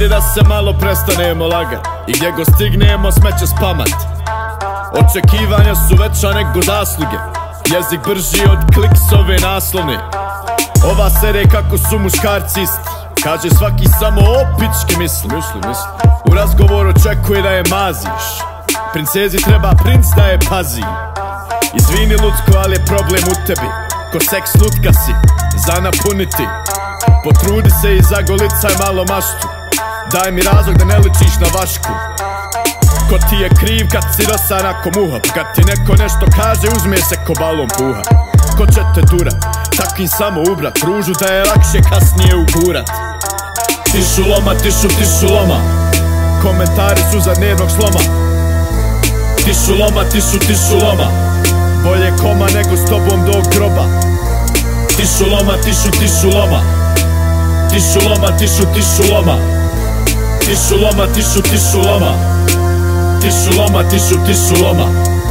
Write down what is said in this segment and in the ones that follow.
Ajde da se malo prestanemo lagat i gdje go stignemo smeće spamat. Očekivanja su veća nego zasluge, jezik brži od kliksove naslovne. Ova serija kako su muškarci isti, kaže svaki samo o pički misli. U razgovoru očekuje da je maziš, princezi treba princ da je pazi. Izvini Lucko, ali je problem u tebi, ko seks lutka si, za napuniti. Potrudi se i zagolicaj malo maštu, daj mi razlog da ne ličiš na vašku. Ko ti je kriv kad si dosan ako muha, kad ti neko nešto kaže uzme se ko balon puha. Ko će te durat, takvim samo ubrat, ružu da je lakše kasnije ugurat. Tišu loma, tišu loma, komentari su za dnevnog sloma. Tišu loma, tišu loma, bolje koma nego s tobom do groba. Tišu loma, tišu loma, tišu loma, tišu loma, tišu loma, tišu loma, tišu loma, tišu loma.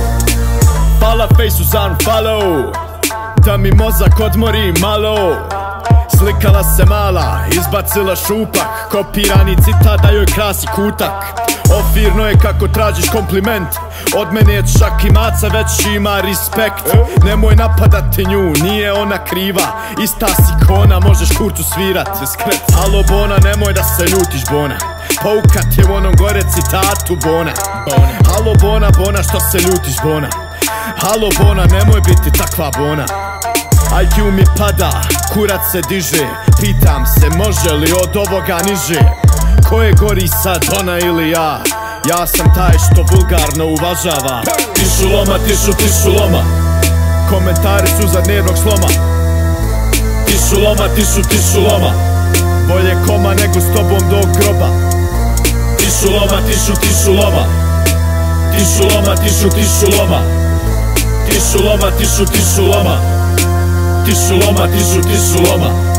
Pala face uz unfollow, da mi mozak odmori malo. Slikala se mala, izbacila šupak, kopirani citat da joj krasi kutak. Ofirno je kako tražiš kompliment, od mene je čak i maca već ima respekt. Nemoj napadati nju, nije ona kriva, ista si kona, možeš kurcu svirat. Halo Bona, nemoj da se ljutiš Bona, poukat je u onom gore citatu Bona. Halo Bona, Bona, što se ljutiš Bona? Halo Bona, nemoj biti takva Bona. IQ mi pada, kurac se diže, pitam se može li od ovoga niže. Ko je gori sad, ona ili ja? Ja sam taj što vulgarno uvažava. Tišu loma, tišu loma, komentari su za dnevnog sloma. Tišu loma, tišu loma, bolje koma nego s tobom do groba. Tišu loma, tišu loma, tišu loma, tišu loma, tišu loma, tišu loma, tišu loma, tišu loma.